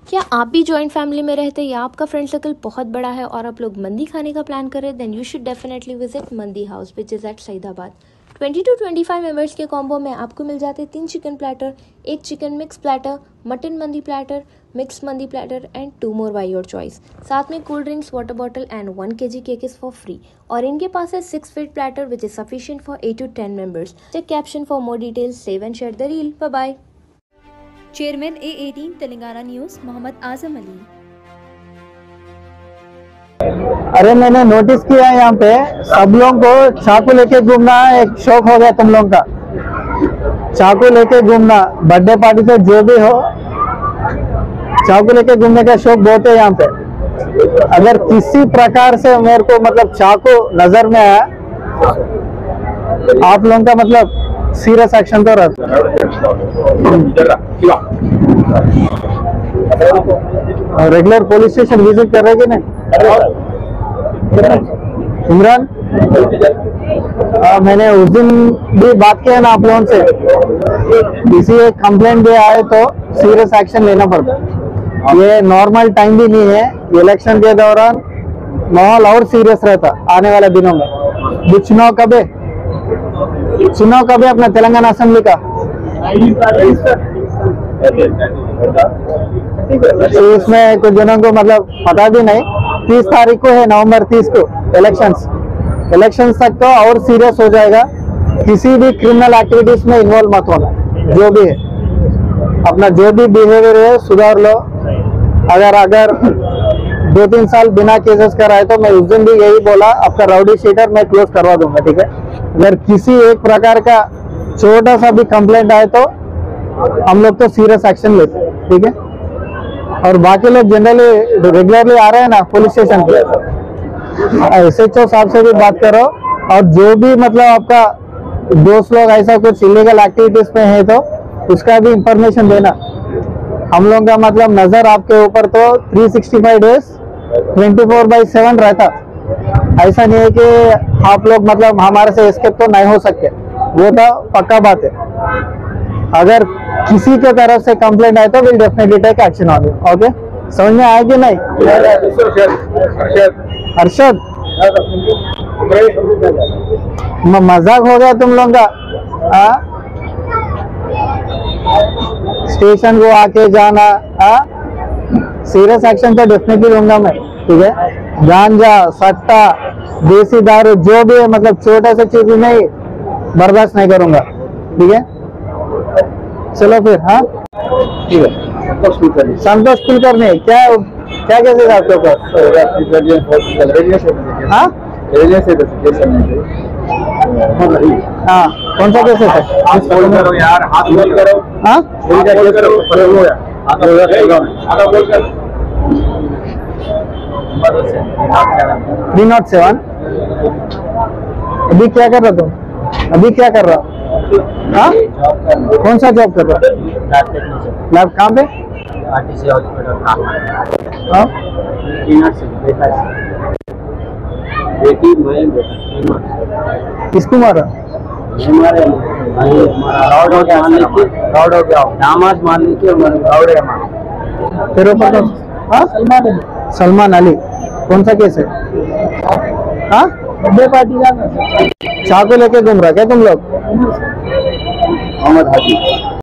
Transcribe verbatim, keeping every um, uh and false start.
क्या आप भी जॉइंट फैमिली में रहते हैं या आपका फ्रेंड सर्कल बहुत बड़ा है और आप लोग मंदी खाने का प्लान कर रहे हैं, then you should definitely visit Mandi House which is at Saidabad. Twenty two twenty five members के कॉम्बो में आपको मिल जाते हैं तीन चिकन प्लेटर, एक chicken mix platter, mutton mandi platter, mix mandi platter and two more by your choice. साथ में cold drinks, water bottle and one K G cake is for free. और इनके पास है six feet platter which is sufficient for eight to ten members. Check caption for more details, save and share the reel. Bye bye. Chairman A eighteen Telangana news Mohammad Azam Ali. अरे मैंने notice किया यहाँ पे सब लोगों को चाकू लेके घूमना एक शौक हो गया तुम लोगों का। चाकू लेके घूमना, बर्थडे पार्टी से जो भी हो, चाकू लेके घूमने का शौक बहुत है यहाँ पे। अगर किसी प्रकार से मेरे को मतलब चाकू नजर में आया, आप लोगों का मतलब सीरियस एक्शन तो रहता। रेगुलर पुलिस स्टेशन विजिट कर रहे कि नहीं इमरान? आ, मैंने उस दिन भी बात किया ना आप लोगों से, किसी एक कंप्लेंट भी आए तो सीरियस एक्शन लेना पड़ता। ये नॉर्मल टाइम भी नहीं है, इलेक्शन के दौरान माहौल और सीरियस रहता आने वाले दिनों में। चुनाव कब है? चुनाव कब है अपना तेलंगाना असेंबली का? इसमें कुछ जनों को मतलब पता भी नहीं। तीस तारीख को है, नवंबर तीस को इलेक्शंस। इलेक्शंस तक तो और सीरियस हो जाएगा। किसी भी क्रिमिनल एक्टिविटीज में इन्वॉल्व मत होना। जो भी है अपना जो भी बिहेवियर है सुधार लो। अगर अगर दो तीन साल बिना केसेस कराए तो मैं उस दिन भी यही बोला, आपका राउडी शीटर मैं क्लोज करवा दूंगा, ठीक है? अगर किसी एक प्रकार का छोटा सा भी कंप्लेंट आए तो हम लोग तो सीरियस एक्शन लेते हैं, ठीक है? और बाकी लोग जनरली रेगुलरली आ रहे हैं ना पुलिस स्टेशन पे, एस एच ओ साहब से भी बात करो। और जो भी मतलब आपका दोस्त लोग ऐसा कुछ इलीगल एक्टिविटीज में है तो उसका भी इंफॉर्मेशन देना। हम लोग का मतलब नजर आपके ऊपर तो three sixty five days twenty four by seven रहता। ऐसा नहीं है कि आप लोग मतलब हमारे से एस्केप तो नहीं हो सकते, वो तो पक्का बात है। अगर किसी के तरफ से कंप्लेंट आए तो will definitely take action on you. Okay, समझ में आया कि नहीं? हर्षद, मजाक हो गया तुम लोगों का। स्टेशन को आके जाना, सीरियस एक्शन तो डेफिनेटली लूंगा मैं, ठीक है? गांजा, सट्टा, देसी दारू जो भी है मतलब छोटा सा चीज नहीं बर्दाश्त नहीं करूंगा, ठीक है? चलो फिर, हाँ ठीक है। संतोष कुलकर्णी क्या क्या कैसे आपके ऊपर? हाँ हाँ, कौन सा केस है? हाँ थ्री नॉट सेवन। अभी क्या कर रहा तुम? अभी क्या कर रहा? हाँ, कौन सा जॉब कर रहा? लैब कहाँ पे? हाँ, किसको मारा? तेरे ऊपर? हाँ, सलमान अली। कौन सा केस है? हाँ, बर्थडे पार्टी का चाकू लेके घूम रहा क्या तुम लोग? मोहम्मद हाजी।